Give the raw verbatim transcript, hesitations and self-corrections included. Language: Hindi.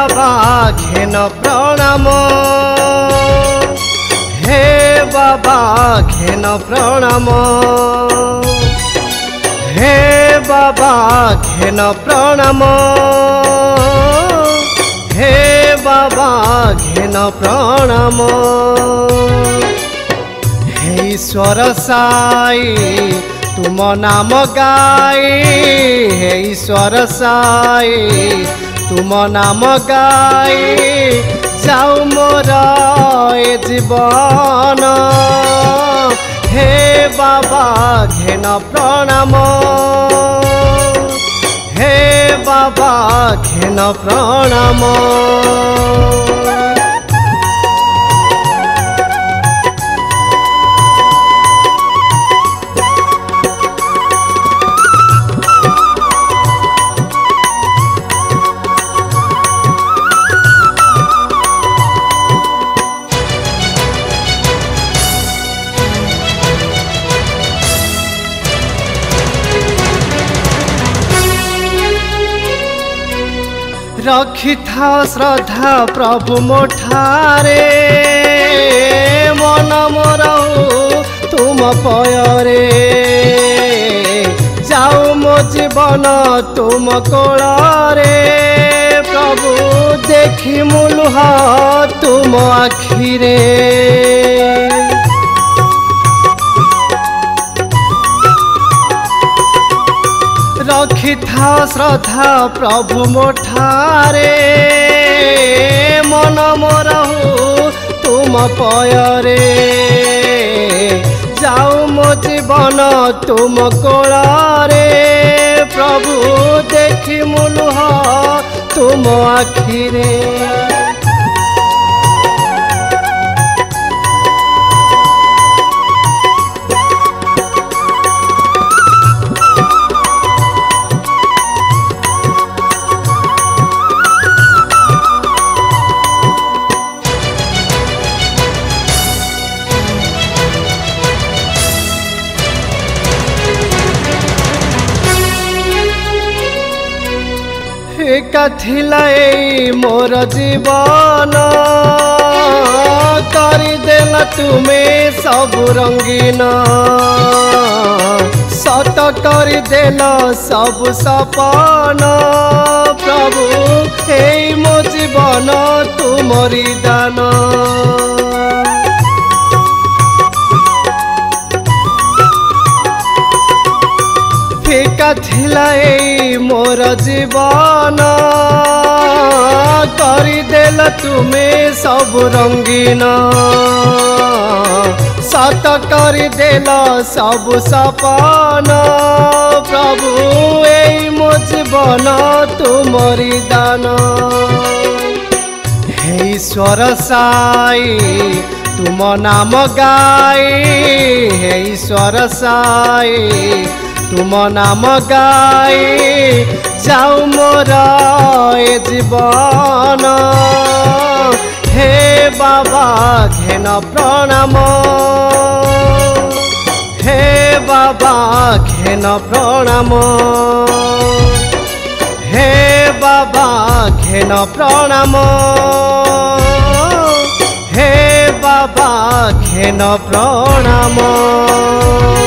बाबा घेन प्रणाम हे बाबा घेन प्रणाम हे बाबा घेन प्रणाम हे बाबा घेन प्रणाम हे ईश्वर साई तुम नाम गाई हे ईश्वर साई तुम नाम गाई जाऊ मोर ए जीवन हे बाबा घेन प्रणाम हे बाबा घेन प्रणाम रखी था श्रद्धा प्रभु मोठारे मन मोरऊ तुम पयरे जाऊ मो जीवन तुम कोଳରେ प्रभु देखी मुलुह तुम आखिरे रखी था श्रद्धा प्रभु मोठारे मन मोरहु तुम पयरे जाऊ मो जीवन तुम कोଳରେ प्रभु देखी मुलुह तुम आखिरे थिला मोर जीवन करदेल तुमे सब रंगीन सत करदेल सब सपन प्रभु हे मो जीवन तुमरी दान फिका थिला मोर जीवन करदेल तुमे सब रंगीन सत करदेल सब सपन प्रभु ए मो जीवन तुमरी दान हे ईश्वर साई तुम नाम गाई हे ईश्वर साई तुम नाम गाई जाऊ मोर ए जीवन हे बाबा घेन प्रणाम हे बाबा घेन प्रणाम हे बाबा घेन प्रणाम हे बाबा घेन प्रणाम।